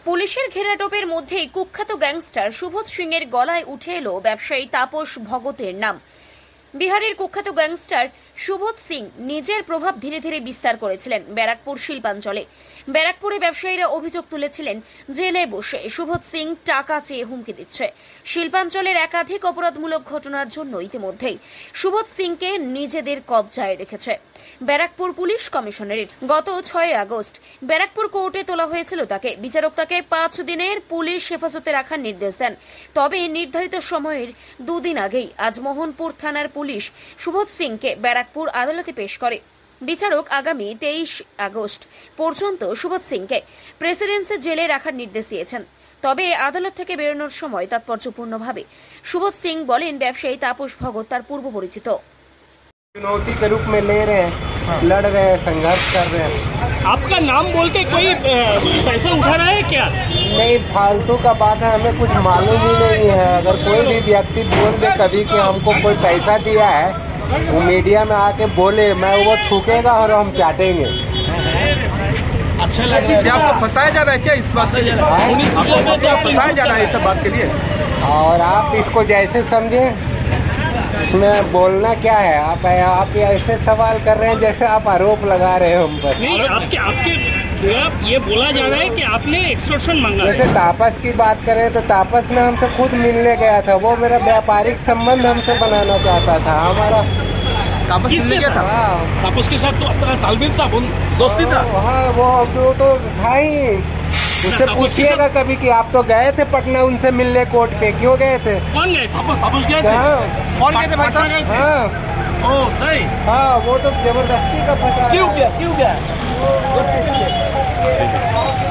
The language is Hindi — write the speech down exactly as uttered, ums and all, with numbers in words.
পুলিশের ঘেরাটোপের মধ্যেই কুখ্যাত গ্যাংস্টার সুবোধ সিং এর গলায় উঠে এলো ব্যবসায়ী তাপস ভগতের নাম। বিহারের কুখ্যাত গ্যাংস্টার সুবোধ সিং নিজের প্রভাব ধীরে ধীরে বিস্তার করেছিলেন ব্যারাকপুর শিল্পাঞ্চলে। ব্যারাকপুরে ব্যবসায়ীরা অভিযোগ তুলেছিলেন জেলে বসে সুবোধ সিং টাকা চেয়ে হুমকি দিচ্ছে। শিল্পাঞ্চলের একাধিক অপরাধমূলক ঘটনার জন্য ইতিমধ্যেই সুবোধ সিংকে নিজেদের কবজায় রেখেছে ব্যারাকপুর পুলিশ কমিশনারেট। গত ছয় আগস্ট ব্যারাকপুর কোর্টে তোলা হয়েছিল তাকে। বিচারক তাকে পাঁচ দিনের পুলিশ হেফাজতে রাখার নির্দেশ দেন। তবে নির্ধারিত সময়ের দুদিন আগেই আজ মোহনপুর থানার পুলিশ সুবোধ সিংকে ব্যারাকপুর আদালতে পেশ করে। বিচারক আগামী তেইশ আগস্ট পর্যন্ত সুবোধ সিংকে প্রেসিডেন্সি জেলে রাখার নির্দেশ দিয়েছেন। তবে আদালত থেকে বেরোনোর সময় তাৎপর্যপূর্ণভাবে সুবোধ সিং বলেন ব্যবসায়ী তাপস ভগত তার পূর্ব পরিচিত। चुनौती के रूप में ले रहे हैं, लड़ रहे हैं, संघर्ष कर रहे हैं। आपका नाम बोल के कोई पैसा उठा रहा है क्या? नहीं, फालतू का बात है, हमें कुछ मालूम ही नहीं है। अगर कोई भी व्यक्ति बोल दे कभी कि हमको कोई पैसा दिया है, वो मीडिया में आके बोले, मैं वो थूकेगा और हम चाटेंगे। अच्छा लग रहा है। क्या आपको फंसाया जा रहा है क्या इस बात से? आपको फंसाया जा रहा है इस बात के लिए? और आप इसको जैसे समझे, इसमें बोलना क्या है? आप आप ऐसे सवाल कर रहे हैं जैसे आप आरोप लगा रहे हैं हम पर। नहीं, आपके आपके ये बोला जा रहा है कि आपने एक्सटॉर्शन मांगा। जैसे तापस की बात करें तो तापस ने हमसे खुद मिलने गया था। वो मेरा व्यापारिक संबंध हमसे बनाना चाहता था। हमारा तापस किसने किया था? तापस के साथ तो आपका तालमेल था, दोस्ती था। हाँ, वो वो तो था ही। उससे पूछिएगा कभी कि आप तो गए थे पटना उनसे मिलने कोर्ट पे, क्यों गए थे? कौन गए? तापस तापस गए थे? कौन गए थे भाई साहब? हाँ ओह सही। हाँ, वो तो जबरदस्ती का फंसा। क्यों गया? क्यों गया?